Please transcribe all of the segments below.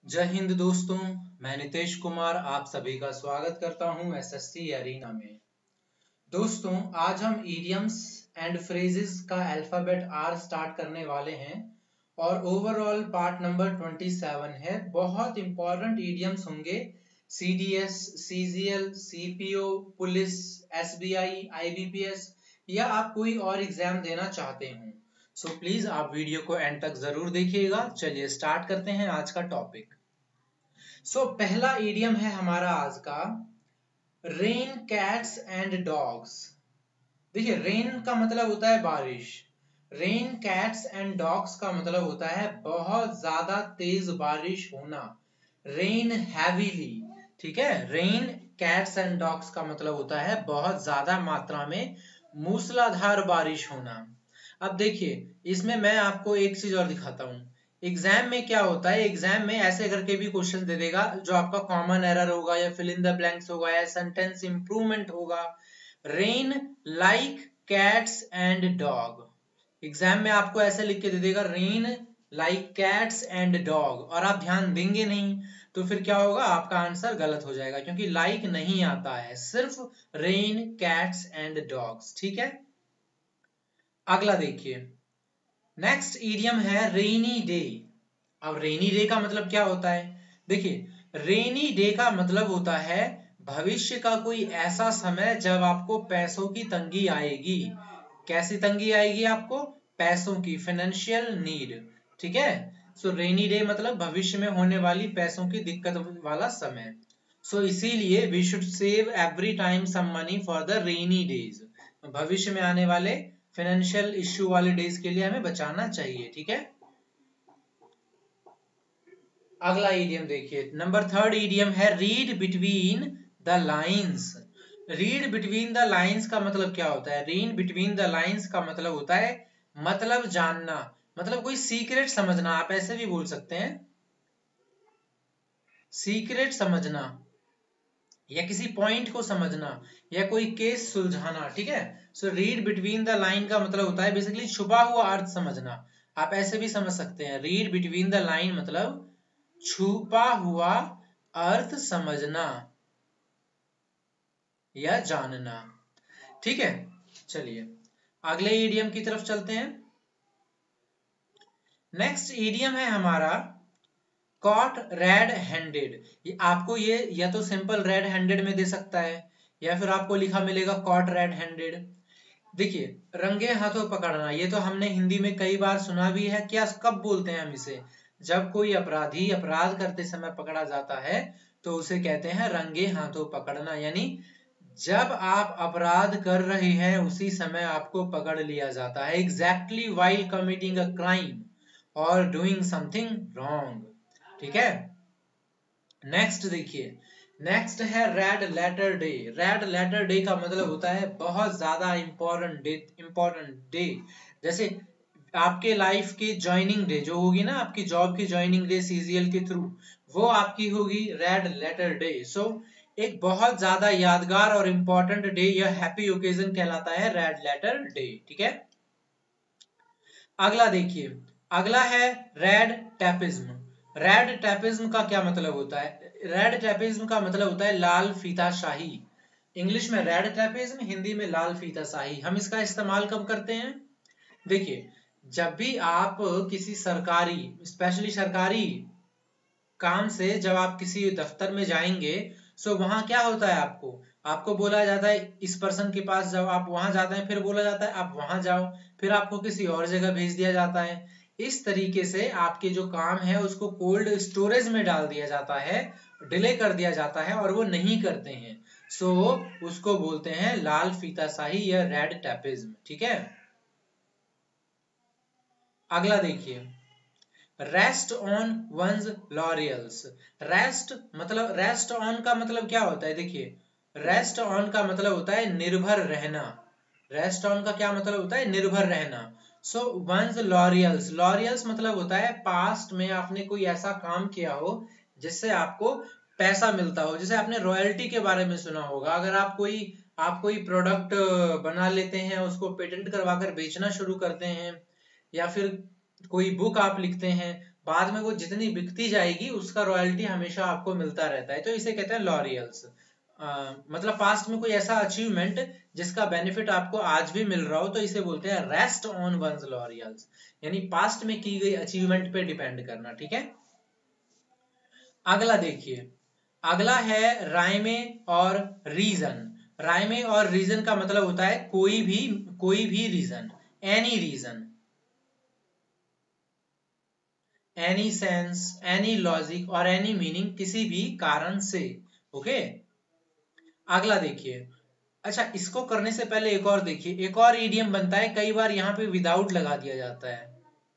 जय हिंद दोस्तों, मैं नितेश कुमार आप सभी का स्वागत करता हूं एसएससी एरिना में। दोस्तों, आज हम इडियम्स एंड फ्रेजेस का अल्फाबेट आर स्टार्ट करने वाले हैं और ओवरऑल पार्ट नंबर 27 है। बहुत इंपॉर्टेंट इडियम्स होंगे। CDS, CGL, CPO, police, SBI, IBPS या आप कोई और एग्जाम देना चाहते हो, सो प्लीज आप वीडियो को एंड तक जरूर देखिएगा। चलिए स्टार्ट करते हैं आज का टॉपिक। पहला इडियम है हमारा आज का, रेन कैट्स एंड डॉग्स। देखिए, रेन का मतलब होता है बारिश, रेन कैट्स एंड डॉग्स का मतलब होता है बहुत ज्यादा तेज बारिश होना, रेन हैवीली। ठीक है, रेन कैट्स एंड डॉग्स का मतलब होता है बहुत ज्यादा मात्रा में मूसलाधार बारिश होना। अब देखिए, इसमें मैं आपको एक चीज और दिखाता हूं। एग्जाम में क्या होता है, एग्जाम में ऐसे करके भी क्वेश्चन दे देगा जो आपका कॉमन एरर होगा या फिल इन द ब्लैंक्स होगा या सेंटेंस इंप्रूवमेंट होगा। Rain like cats and dog, exam में आपको ऐसे लिख के दे देगा rain like cats and dog, और आप ध्यान देंगे नहीं तो फिर क्या होगा, आपका आंसर गलत हो जाएगा क्योंकि लाइक नहीं आता है, सिर्फ रेन कैट्स एंड डॉग्स। ठीक है, अगला देखिए, नेक्स्ट इडियम है रेनी डे। अब रेनी डे का मतलब क्या होता है? देखिए, रेनी डे का मतलब होता है भविष्य का कोई ऐसा समय जब आपको पैसों की तंगी आएगी। कैसी तंगी आएगी आपको? पैसों की, फाइनेंशियल नीड। ठीक है, सो रेनी डे मतलब भविष्य में होने वाली पैसों की दिक्कत वाला समय। सो इसीलिए we should save every time some money for the rainy days. भविष्य में आने वाले फाइनेंशियल इश्यू वाले डेज के लिए हमें बचाना चाहिए। ठीक है, अगला इडियम देखिए, नंबर थर्ड इडियम है read between the lines. Read between the lines का मतलब क्या होता है? रीड बिटवीन द लाइंस का मतलब होता है मतलब जानना, मतलब कोई सीक्रेट समझना, आप ऐसे भी बोल सकते हैं, सीक्रेट समझना या किसी पॉइंट को समझना या कोई केस सुलझाना। ठीक है, so read between the line का मतलब होता है बेसिकली छुपा हुआ अर्थ समझना। आप ऐसे भी समझ सकते हैं, रीड बिटवीन द लाइन मतलब छुपा हुआ अर्थ समझना या जानना। ठीक है, चलिए अगले इडियम की तरफ चलते हैं। नेक्स्ट इडियम है हमारा कॉट रेड हैंडेड। आपको ये या तो सिंपल रेड हैंडेड में दे सकता है या फिर आपको लिखा मिलेगा कॉट रेड हैंडेड। देखिए, रंगे हाथों पकड़ना, ये तो हमने हिंदी में कई बार सुना भी है। क्या, कब बोलते हैं हम इसे? जब कोई अपराधी अपराध करते समय पकड़ा जाता है तो उसे कहते हैं रंगे हाथों पकड़ना, यानी जब आप अपराध कर रहे हैं उसी समय आपको पकड़ लिया जाता है, exactly while committing a crime और डूइंग समथिंग रॉन्ग। ठीक है, नेक्स्ट देखिए, नेक्स्ट है red letter day. Red letter day का मतलब होता है बहुत ज्यादा इंपॉर्टेंट डे। जैसे आपके लाइफ की ज्वाइनिंग डे जो होगी ना, आपकी जॉब की ज्वाइनिंग डे सीजीएल के थ्रू, वो आपकी होगी रेड लेटर डे। सो एक बहुत ज्यादा यादगार और इंपॉर्टेंट डे, यह हैप्पी ओकेजन कहलाता है, रेड लेटर डे। ठीक है, अगला देखिए, अगला है रेड टैपिज्म। रेड टैपिज्म का क्या मतलब होता है? रेड टैपिज्म का मतलब होता है लाल फीता शाही। इंग्लिश में रेड टैपिज्म, हिंदी में लाल फीता शाही। हम इसका इस्तेमाल कब करते हैं? देखिए, जब भी आप किसी सरकारी, स्पेशली सरकारी काम से जब आप किसी दफ्तर में जाएंगे, सो वहां क्या होता है, आपको बोला जाता है इस पर्सन के पास जाओ, आप वहां जाते हैं, फिर बोला जाता है आप वहां जाओ, फिर आपको किसी और जगह भेज दिया जाता है। इस तरीके से आपके जो काम है उसको कोल्ड स्टोरेज में डाल दिया जाता है, डिले कर दिया जाता है और वो नहीं करते हैं। सो उसको बोलते हैं लाल फीताशाही या रेड टैपिज्म। ठीक है, अगला देखिए, rest on one's laurels. Rest on का मतलब क्या होता है? देखिए, रेस्ट ऑन का मतलब होता है निर्भर रहना। रेस्ट ऑन का क्या मतलब होता है? निर्भर रहना। सो वंस लॉरियल्स, लॉरियल्स मतलब होता है पास्ट में आपने कोई ऐसा काम किया हो जिससे आपको पैसा मिलता हो। जैसे आपने रॉयल्टी के बारे में सुना होगा, अगर आप कोई प्रोडक्ट बना लेते हैं, उसको पेटेंट करवा कर बेचना शुरू करते हैं, या फिर कोई बुक आप लिखते हैं, बाद में वो जितनी बिकती जाएगी उसका रॉयल्टी हमेशा आपको मिलता रहता है, तो इसे कहते हैं लॉरियल्स। मतलब पास्ट में कोई ऐसा अचीवमेंट जिसका बेनिफिट आपको आज भी मिल रहा हो तो इसे बोलते हैं रेस्ट ऑन वंस लॉरियल्स, यानी पास्ट में की गई अचीवमेंट पे डिपेंड करना। ठीक है, अगला देखिए, अगला है राइमे और रीजन। राइमे और रीजन का मतलब होता है कोई भी reason, any reason, any sense, any logic और एनी मीनिंग, किसी भी कारण से। ओके, अगला देखिए, अच्छा इसको करने से पहले एक और देखिए, एक और इडियम बनता है, कई बार यहाँ पे विदाउट लगा दिया जाता है,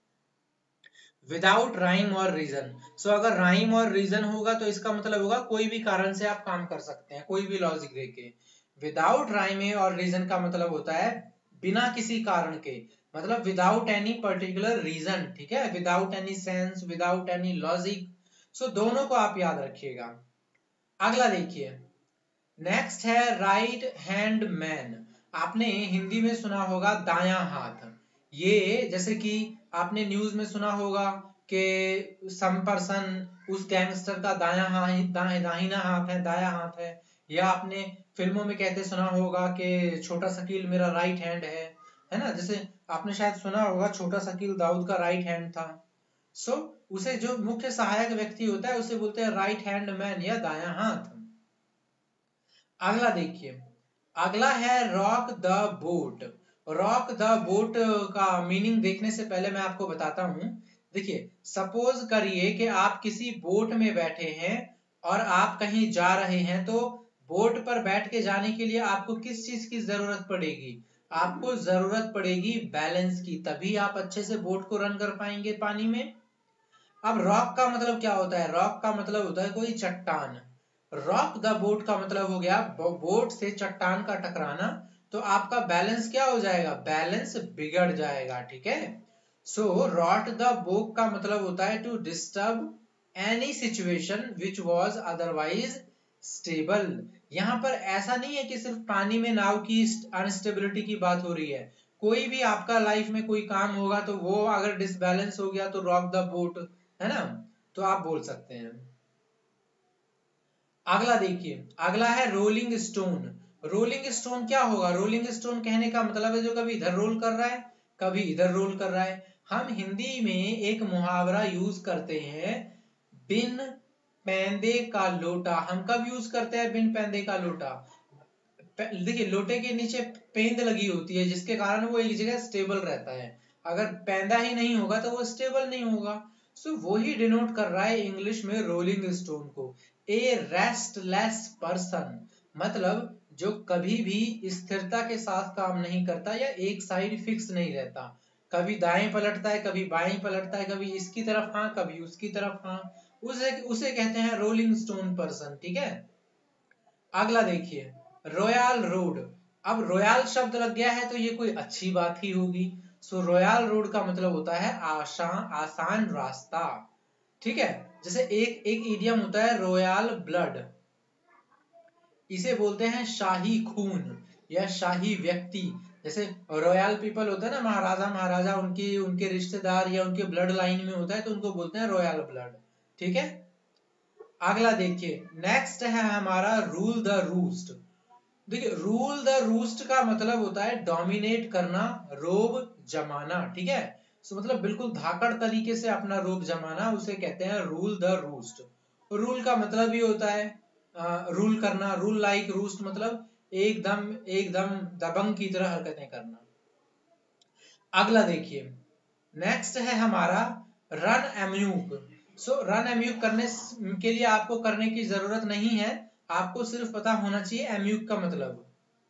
विदाउट राइम और रीजन। सो अगर राइम और रीजन होगा तो इसका मतलब होगा कोई भी कारण से आप काम कर सकते हैं, कोई भी लॉजिक देके। विदाउट राइम और रीजन का मतलब होता है बिना किसी कारण के, मतलब विदाउट एनी पर्टिकुलर रीजन। ठीक है, without any sense, without any logic. So दोनों को आप याद रखिएगा। अगला देखिए, नेक्स्ट है राइट हैंड मैन। आपने हिंदी में सुना होगा दायां हाथ। ये जैसे कि आपने न्यूज में सुना होगा कि सम पर्सन, उस गैंगस्टर का दाहिना हाथ है, दायां हाथ है। या आपने फिल्मों में कहते सुना होगा कि छोटा शकील मेरा राइट हैंड है ना। जैसे आपने शायद सुना होगा छोटा शकील दाऊद का राइट हैंड था। सो उसे जो मुख्य सहायक व्यक्ति होता है उसे बोलते हैं राइट हैंड मैन या दायां हाथ। अगला देखिए, अगला है rock the boat. Rock the boat का मीनिंग देखने से पहले मैं आपको बताता हूं। देखिए, सपोज करिए कि आप किसी बोट में बैठे हैं और आप कहीं जा रहे हैं, तो बोट पर बैठ के जाने के लिए आपको किस चीज की जरूरत पड़ेगी? आपको जरूरत पड़ेगी बैलेंस की, तभी आप अच्छे से बोट को रन कर पाएंगे पानी में। अब रॉक का मतलब क्या होता है? रॉक का मतलब होता है कोई चट्टान। रॉक द बोट का मतलब हो गया बोट से चट्टान का टकराना, तो आपका बैलेंस क्या हो जाएगा? बैलेंस बिगड़ जाएगा। ठीक है, सो रॉक द बोट का मतलब होता है to disturb any situation which was otherwise stable. यहां पर ऐसा नहीं है कि सिर्फ पानी में नाव की अनस्टेबिलिटी की बात हो रही है। कोई भी आपका लाइफ में कोई काम होगा तो वो अगर डिसबैलेंस हो गया तो रॉक द बोट, है ना, तो आप बोल सकते हैं। अगला देखिए, अगला है रोलिंग स्टोन। रोलिंग स्टोन क्या होगा? रोलिंग स्टोन कहने का मतलब है जो कभी इधर रोल कर रहा है, कभी इधर रोल कर रहा है। हम हिंदी में एक मुहावरा यूज करते हैं, बिन पैंदे का लोटा। हम कब यूज करते हैं बिन पैंदे का लोटा? देखिए, लोटे के नीचे पेंद लगी होती है जिसके कारण वो एक जगह स्टेबल रहता है। अगर पैंदा ही नहीं होगा तो वो स्टेबल नहीं होगा। सो वो ही डिनोट कर रहा है इंग्लिश में रोलिंग स्टोन को, ए रेस्टलेस पर्सन, मतलब जो कभी भी स्थिरता के साथ काम नहीं करता या एक साइड फिक्स नहीं रहता, कभी दाएं पलटता है, कभी बाएं पलटता है, कभी इसकी तरफ हाँ, कभी उसकी तरफ हाँ, उसे उसे कहते हैं रोलिंग स्टोन पर्सन। ठीक है, अगला देखिए, रॉयल रोड। अब रॉयल शब्द लग गया है तो ये कोई अच्छी बात ही होगी। सो रॉयल रोड का मतलब होता है आसान रास्ता। ठीक है, जैसे एक एक इडियम होता है रॉयल ब्लड, इसे बोलते हैं शाही खून या शाही व्यक्ति। जैसे रॉयल पीपल होता है ना, महाराजा महाराजा, उनकी उनके रिश्तेदार या उनके ब्लड लाइन में होता है तो उनको बोलते हैं रॉयल ब्लड। ठीक है, अगला देखिए, नेक्स्ट है हमारा रूल द रूस्ट। देखिए, रूल द रूस्ट का मतलब होता है डोमिनेट करना, रोब जमाना। ठीक है, सो मतलब बिल्कुल धाकड़ तरीके से अपना रोब जमाना, उसे कहते हैं रूल द रूस्ट। रूल का मतलब भी होता है रूल करना, रूल लाइक रूस्ट, मतलब एकदम एकदम दबंग की तरह हरकतें करना। अगला देखिए, नेक्स्ट है हमारा रन एम्यूक। सो रन एम्यूक करने के लिए आपको करने की जरूरत नहीं है, आपको सिर्फ पता होना चाहिए एम्यूक का मतलब।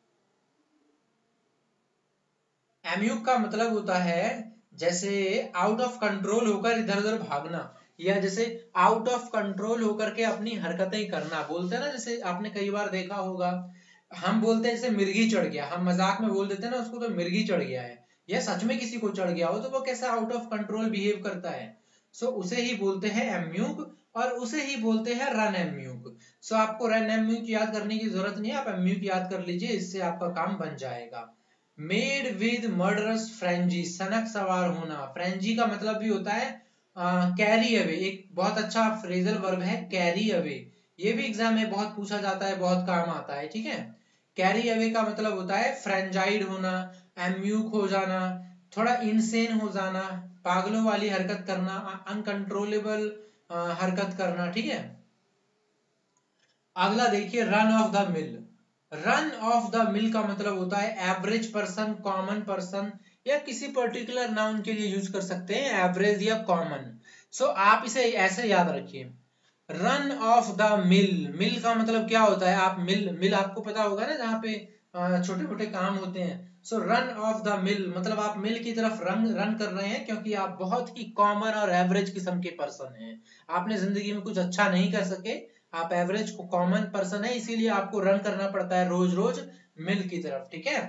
एम्यूक का मतलब होता है जैसे आउट ऑफ कंट्रोल होकर इधर उधर भागना, या जैसे आउट ऑफ कंट्रोल होकर के अपनी हरकतें करना। बोलते हैं ना, जैसे आपने कई बार देखा होगा, हम बोलते हैं जैसे मिर्गी चढ़ गया, हम मजाक में बोल देते हैं ना उसको तो मिर्गी चढ़ गया है, या सच में किसी को चढ़ गया हो तो वो कैसे आउट ऑफ कंट्रोल बिहेव करता है। सो उसे ही बोलते हैं एम्यूक, और उसे ही बोलते हैं रन एम्यूक। सो आपको रन एम्यूक याद करने की जरूरत नहीं है, आप एम्यूक याद कर लीजिए, इससे आपका काम बन जाएगा। मेड विद मर्डरस फ्रेंजी, सनक सवार होना। फ्रेंजी का मतलब भी होता है कैरी अवे एक बहुत अच्छा फ्रेजल वर्ब है, कैरी अवे। ये भी एग्जाम में बहुत पूछा जाता है, बहुत काम आता है, ठीक है। कैरी अवे का मतलब होता है फ्रेंजाइड होना, एम्यूक हो जाना, थोड़ा इनसेन हो जाना, पागलों वाली हरकत करना, अनकंट्रोलेबल हरकत करना, ठीक है। अगला देखिए run of the mill. Run of the mill का मतलब होता है एवरेज पर्सन, कॉमन पर्सन, या किसी पर्टिकुलर नाउन के लिए यूज कर सकते हैं एवरेज या कॉमन। सो आप इसे ऐसे याद रखिए, run of the mill. Mill का मतलब क्या होता है, आप मिल मिल आपको पता होगा ना, जहाँ पे छोटे मोटे काम होते हैं। So run of the mill मतलब आप मिल की तरफ रन कर रहे हैं, क्योंकि आप बहुत ही कॉमन और एवरेज किस्म के पर्सन हैं। आपने जिंदगी में कुछ अच्छा नहीं कर सके, आप एवरेज को कॉमन पर्सन है, इसीलिए आपको रन करना पड़ता है रोज रोज मिल की तरफ, ठीक है।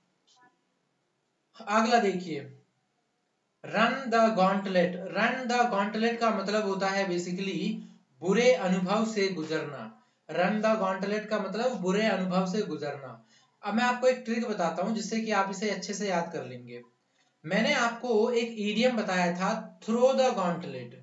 अगला देखिए run the gauntlet. Run the gauntlet का मतलब होता है बेसिकली बुरे अनुभव से गुजरना। रन द गॉन्टलेट का मतलब बुरे अनुभव से गुजरना। अब मैं आपको एक ट्रिक बताता हूं जिससे कि आप इसे अच्छे से याद कर लेंगे। मैंने आपको एक ईडियम बताया था, थ्रो द गॉन्टलेट।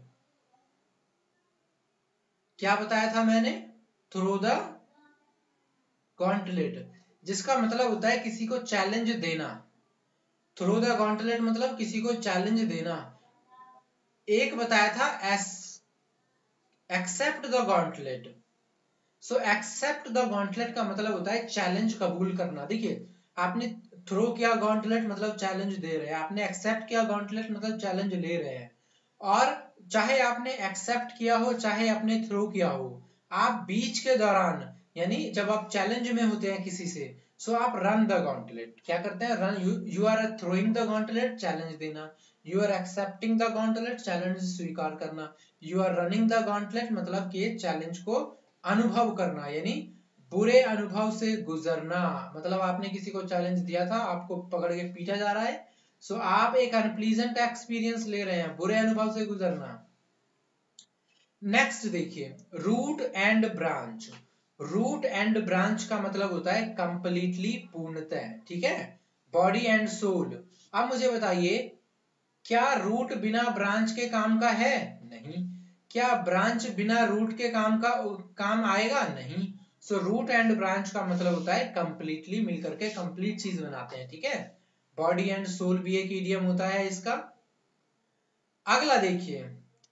क्या बताया था मैंने? थ्रो द गॉन्टलेट, जिसका मतलब होता है किसी को चैलेंज देना। थ्रो द गॉन्टलेट मतलब किसी को चैलेंज देना। एक बताया था accept the gauntlet. So accept the gauntlet का मतलब होता है चैलेंज कबूल करना। देखिए आपने थ्रो किया गॉन्टलेट मतलब चैलेंज दे रहे हैं, आपने एक्सेप्ट किया गॉन्टलेट मतलब चैलेंज ले रहे हैं। और चाहे आपने एक्सेप्ट किया हो चाहे आपने थ्रो किया हो, आप बीच के दौरान यानी जब आप चैलेंज में होते हैं किसी से, सो आप रन द गॉन्टलेट क्या करते हैं, run. You are throwing the gauntlet, challenge देना। You are accepting the gauntlet, challenge स्वीकार करना। You are running the gauntlet मतलब कि चैलेंज को अनुभव करना, यानी बुरे अनुभव से गुजरना। मतलब आपने किसी को चैलेंज दिया था, आपको पकड़ के पीटा जा रहा है, सो आप एक अनप्लीजेंट एक्सपीरियंस ले रहे हैं, बुरे अनुभव से गुजरना। नेक्स्ट देखिए root and branch. Root and branch का मतलब होता है कंप्लीटली, पूर्णतः, ठीक है। Body and soul. अब मुझे बताइए क्या रूट बिना ब्रांच के काम का है? नहीं। क्या ब्रांच बिना रूट के काम आएगा? नहीं। सो रूट एंड ब्रांच का मतलब होता है कंप्लीटली मिलकर के कंप्लीट चीज बनाते हैं, ठीक है। बॉडी एंड सोल भी एक इडियम होता है इसका। अगला देखिए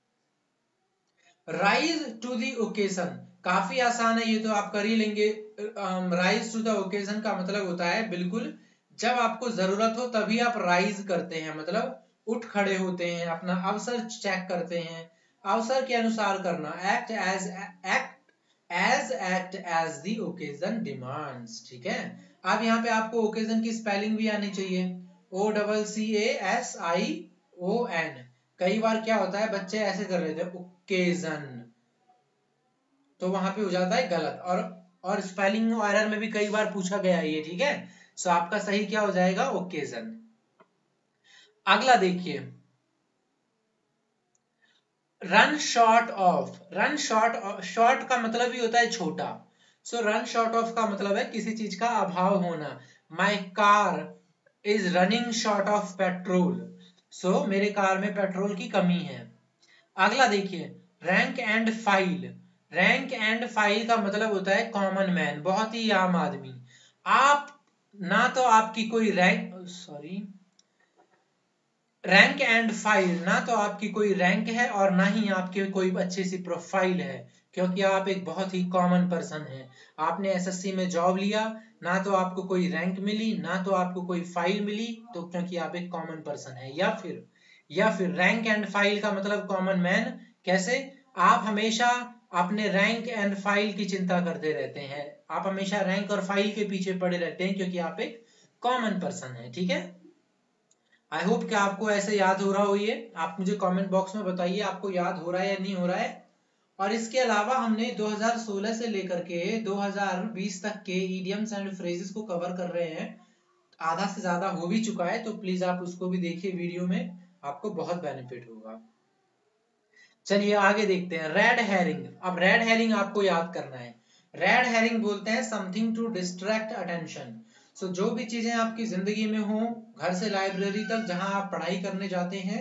राइज टू द ओकेजन। काफी आसान है, ये तो आप कर ही लेंगे। राइज टू द ओकेजन का मतलब होता है बिल्कुल जब आपको जरूरत हो तभी आप राइज करते हैं, मतलब उठ खड़े होते हैं, अपना अवसर चेक करते हैं। अवसर के अनुसार करना, act as the occasion demands, ठीक है। अब यहाँ पे आपको ओकेजन की स्पेलिंग भी आनी चाहिए, OCASION। कई बार क्या होता है बच्चे ऐसे कर रहे थे ओकेजन, तो वहां पे हो जाता है गलत। और स्पेलिंग एरर में भी कई बार पूछा गया है ये, ठीक है। सो आपका सही क्या हो जाएगा, ओकेजन। अगला देखिए run short of. Run short का मतलब ही होता है छोटा। सो रन शॉर्ट ऑफ का मतलब है किसी चीज का अभाव होना। My car is running short of petrol. So मेरे कार में पेट्रोल की कमी है। अगला देखिए rank and file. Rank and file का मतलब होता है कॉमन मैन, बहुत ही आम आदमी। आप ना तो आपकी कोई रैंक एंड फाइल, ना तो आपकी कोई रैंक है और ना ही आपकी कोई अच्छी सी प्रोफाइल है, क्योंकि आप एक बहुत ही कॉमन पर्सन हैं। आपने एसएससी में जॉब लिया, ना तो आपको कोई रैंक मिली ना तो आपको कोई फाइल मिली, तो क्योंकि आप एक कॉमन पर्सन है। या फिर रैंक एंड फाइल का मतलब कॉमन मैन। कैसे? आप हमेशा अपने रैंक एंड फाइल की चिंता करते रहते हैं, आप हमेशा रैंक और फाइल के पीछे पड़े रहते हैं क्योंकि आप एक कॉमन पर्सन है, ठीक है। आई होप कि आपको ऐसे याद हो रहा हो। ये आप मुझे कमेंट बॉक्स में बताइए आपको याद हो रहा है या नहीं हो रहा है। और इसके अलावा हमने 2016 से लेकर के 2020 तक के इडियम्स एंड फ्रेजेस को कवर कर रहे हैं। आधा से ज्यादा हो भी चुका है, तो प्लीज आप उसको भी देखिए वीडियो में, आपको बहुत बेनिफिट होगा। चलिए आगे देखते हैं रेड हेरिंग। अब रेड हेरिंग आपको याद करना है। रेड हेरिंग बोलते हैं something to distract attention. So जो भी चीजें आपकी जिंदगी में हो, घर से लाइब्रेरी तक जहां आप पढ़ाई करने जाते हैं,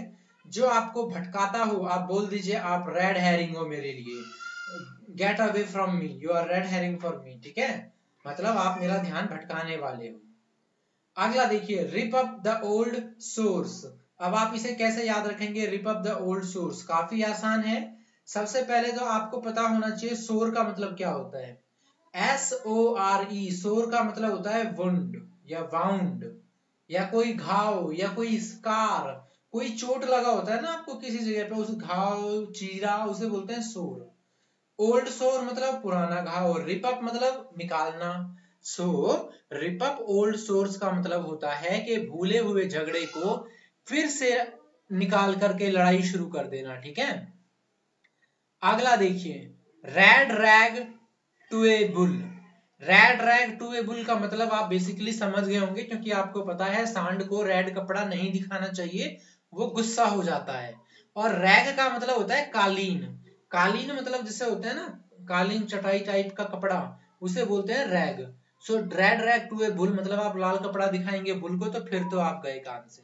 जो आपको भटकाता हो, आप बोल दीजिए आप रेड हेरिंग हो मेरे लिए, get away from me, you are red herring for me, ठीक है, मतलब आप मेरा ध्यान भटकाने वाले हो। अगला देखिए, rip up the old source. अब आप इसे कैसे याद रखेंगे, rip up the old source? काफी आसान है। सबसे पहले तो आपको पता होना चाहिए सोर का मतलब क्या होता है। SORE, सोर का मतलब होता है वुंड या वाउंड, या कोई घाव या कोई स्कार, कोई चोट लगा होता है ना आपको किसी जगह पे, उस घाव चीरा उसे बोलते हैं सोर। ओल्ड सोर मतलब पुराना घाव, रिप अप मतलब निकालना। So rip up old source का मतलब होता है कि भूले हुए झगड़े को फिर से निकाल करके लड़ाई शुरू कर देना, ठीक है। अगला देखिए, red rag to a bull. Red rag to a bull का मतलब आप बेसिकली समझ गए होंगे, क्योंकि आपको पता है सांड को रेड कपड़ा नहीं दिखाना चाहिए, वो गुस्सा हो जाता है। और रैग का मतलब होता है कालीन। कालीन मतलब जैसे होता है ना कालीन चटाई टाइप का कपड़ा, उसे बोलते हैं rag. So red rag to a bull मतलब आप लाल कपड़ा दिखाएंगे बुल को तो फिर तो आप गए काम से।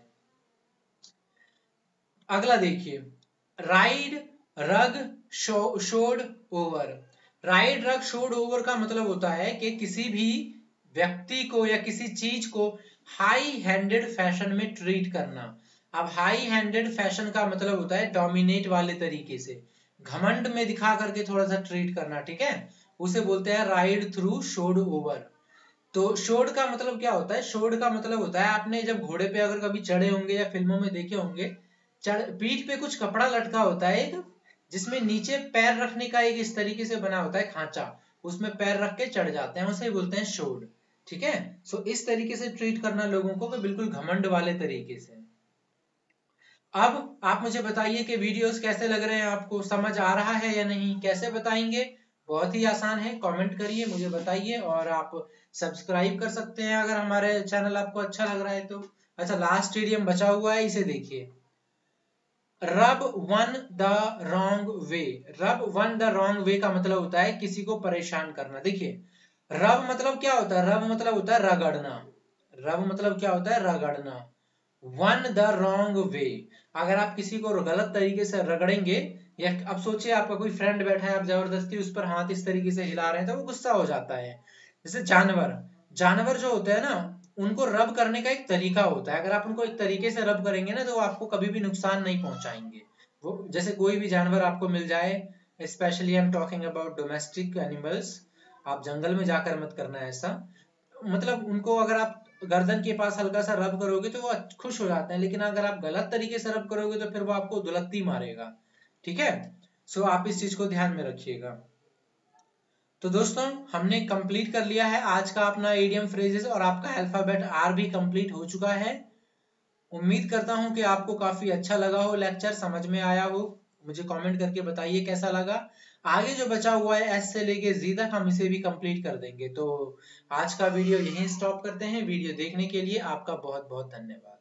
अगला देखिए, ride roughshod over. Ride roughshod over का मतलब होता है कि किसी भी व्यक्ति को या किसी चीज को हाई हैंडेड फैशन में ट्रीट करना। अब हाई हैंडेड फैशन का मतलब होता है डोमिनेट वाले तरीके से, घमंड में दिखा करके थोड़ा सा ट्रीट करना, ठीक है, उसे बोलते हैं राइड थ्रू शोड ओवर। तो शोड का मतलब क्या होता है, शोड का मतलब होता है आपने जब घोड़े पे अगर कभी चढ़े होंगे या फिल्मों में देखे होंगे, पीठ पे कुछ कपड़ा लटका होता है एक, जिसमें नीचे पैर रखने का एक इस तरीके से बना होता है खांचा, उसमें पैर रख के चढ़ जाते हैं, उसे बोलते हैं शोड, ठीक है। सो इस तरीके से ट्रीट करना लोगों को बिल्कुल घमंड वाले तरीके से। अब आप मुझे बताइए कि वीडियोस कैसे लग रहे हैं आपको, समझ आ रहा है या नहीं, कैसे बताएंगे? बहुत ही आसान है, कमेंट करिए मुझे बताइए, और आप सब्सक्राइब कर सकते हैं अगर हमारे चैनल आपको अच्छा लग रहा है तो। अच्छा, लास्ट इडियम बचा हुआ है, इसे देखिए, रब वन द रॉन्ग वे। रब वन द रॉन्ग वे का मतलब होता है किसी को परेशान करना। देखिए, रब मतलब क्या होता है, रब मतलब होता है रगड़ना, रब मतलब क्या होता है रगड़ना। वन द रॉन्ग वे, अगर आप किसी को गलत तरीके से रगड़ेंगे, या अब सोचिए आपका कोई फ्रेंड बैठा है, आप जबरदस्ती उस पर हाथ इस तरीके से हिला रहे हैं तो वो गुस्सा हो जाता है। जैसे जानवर, जानवर जो होते हैं ना, उनको रब करने का एक तरीका होता है, अगर आप उनको एक तरीके से रब करेंगे ना तो वो आपको कभी भी नुकसान नहीं पहुंचाएंगे। वो जैसे कोई भी जानवर आपको मिल जाए, specially I am talking about domestic animals, आप जंगल में जाकर मत करना ऐसा, मतलब उनको अगर आप गर्दन के पास हल्का सा रब करोगे तो वो खुश हो जाते हैं, लेकिन अगर आप गलत तरीके से रब करोगे तो फिर वो आपको दुलत्ती मारेगा, ठीक है। सो आप इस चीज को ध्यान में रखिएगा। तो दोस्तों, हमने कंप्लीट कर लिया है आज का अपना इडियम फ्रेजेस, और आपका अल्फाबेट आर भी कंप्लीट हो चुका है। उम्मीद करता हूं कि आपको काफी अच्छा लगा हो, लेक्चर समझ में आया हो। मुझे कमेंट करके बताइए कैसा लगा। आगे जो बचा हुआ है एस से लेके जी तक हम इसे भी कंप्लीट कर देंगे। तो आज का वीडियो यहीं स्टॉप करते हैं। वीडियो देखने के लिए आपका बहुत बहुत धन्यवाद।